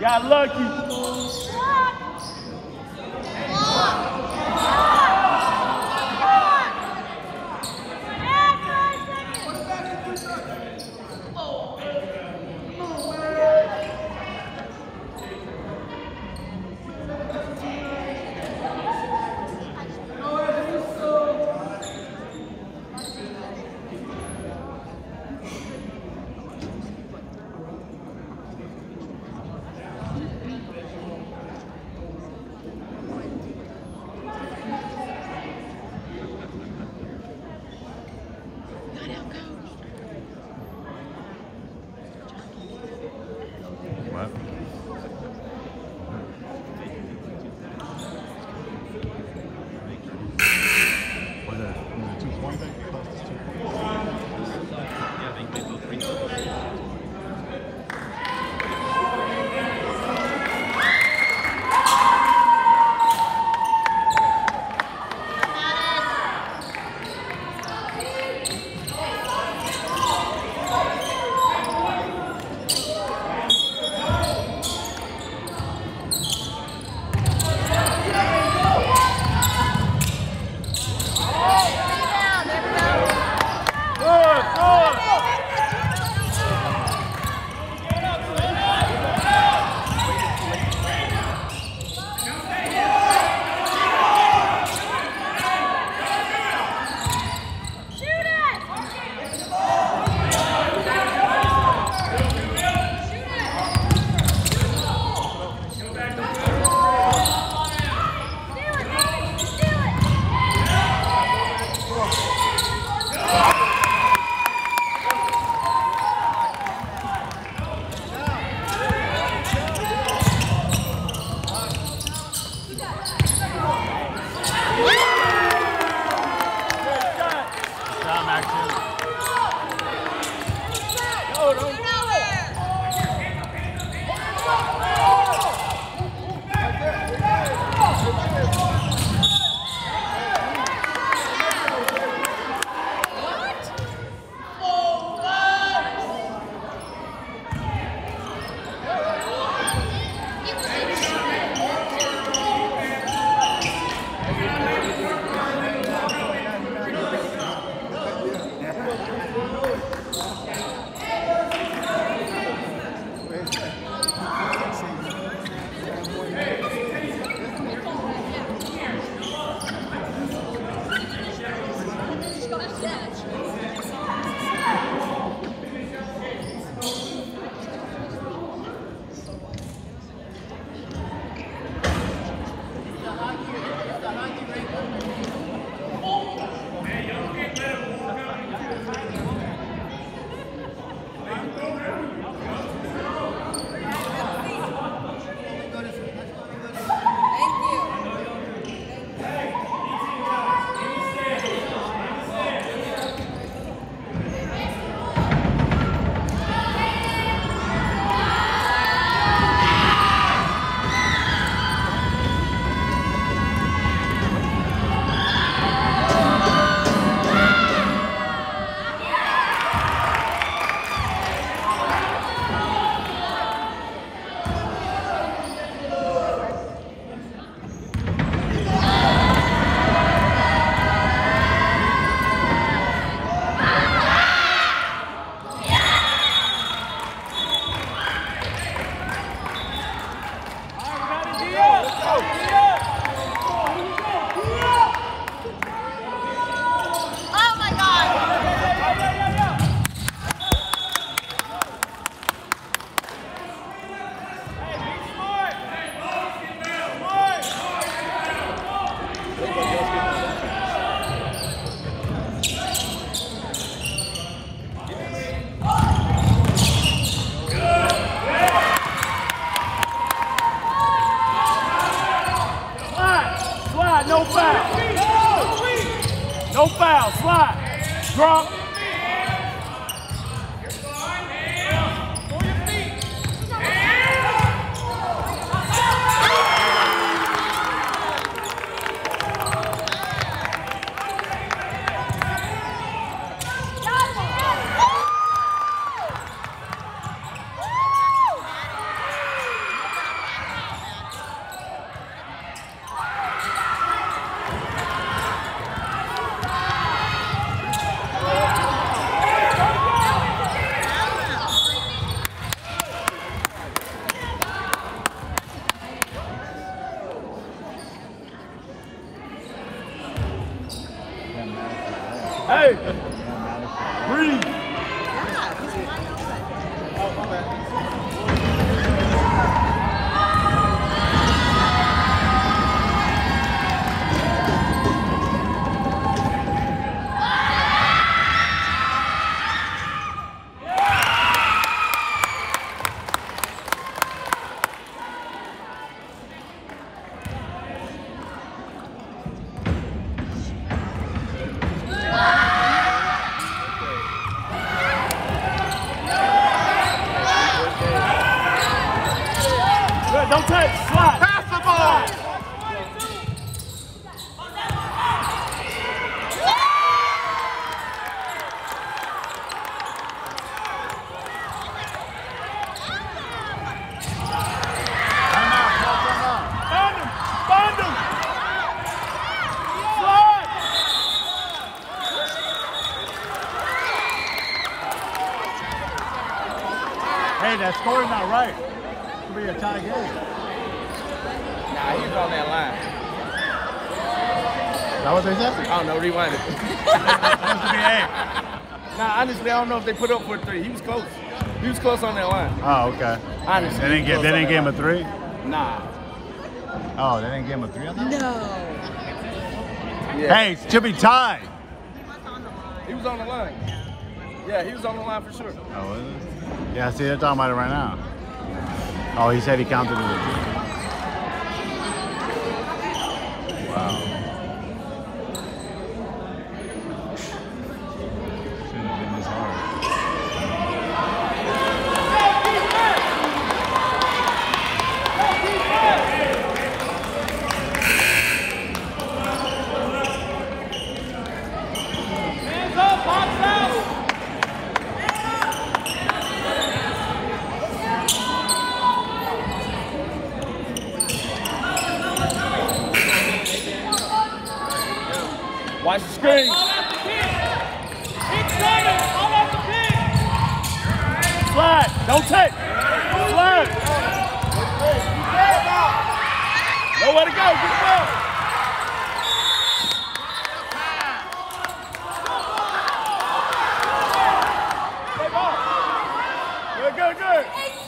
Got lucky. No foul. No foul. Slide. Drop. Hey, that score's not right. It'll be a tie game. Nah, he was on that line. Is that what they said? I don't know, rewind it. Supposed to be 8. Nah, honestly, I don't know if they put up for a 3. He was close. He was close on that line. Oh, okay. Honestly. They didn't give him a 3? Nah. Oh, they didn't give him a 3 on that? No. Yeah. Hey, it should be tied. He was on the line. Yeah, he was on the line for sure. Oh, was it? Yeah, see, they're talking about it right now. Oh, he said he counted it as a 2. Wow. Shouldn't have been this hard. Hands up, box out. Watch the screen. Keep coming. All off the pin. Slide. Don't take. Slide. Nowhere to go. Get the ball. Good, good, good.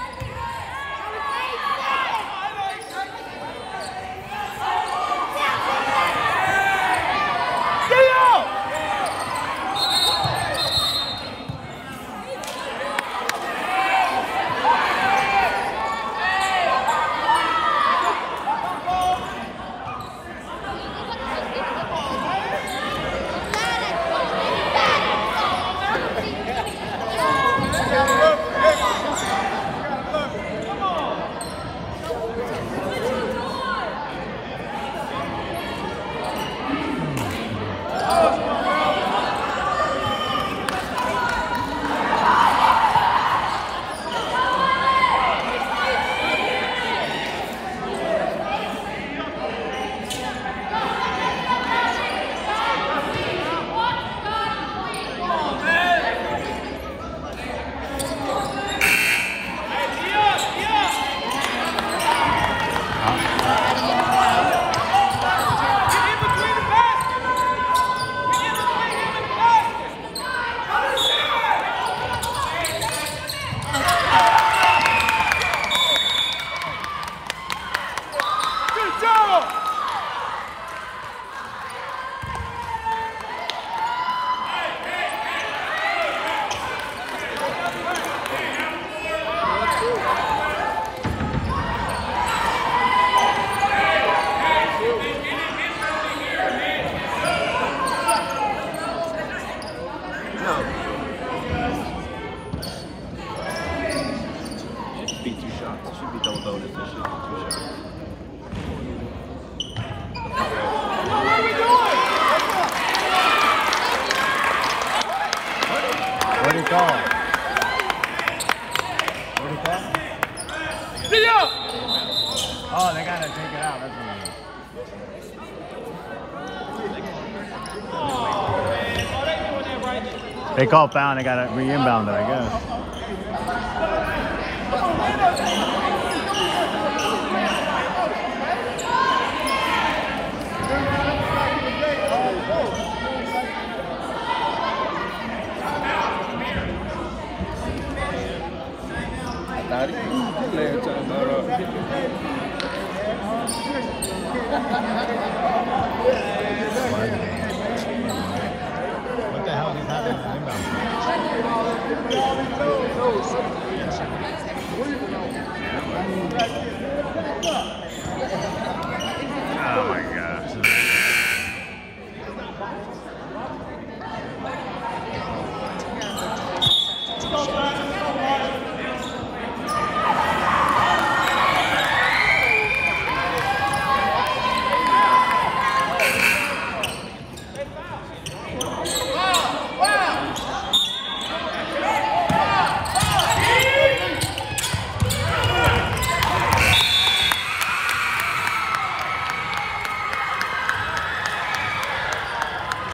What do you call it? What do you call it? Oh, they gotta take it out. That's what they call foul and they gotta re-inbound it, I guess. What the hell is happening in inbound? Oh my gosh.